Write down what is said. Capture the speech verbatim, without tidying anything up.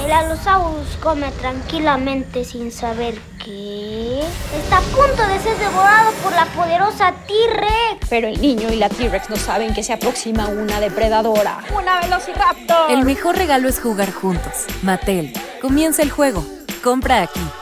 El Allosaurus come tranquilamente sin saber que está a punto de ser devorado por la poderosa T-Rex. Pero el niño y la T-Rex no saben que se aproxima una depredadora. ¡Una Velociraptor! El mejor regalo es jugar juntos. Mattel. Comienza el juego. Compra aquí.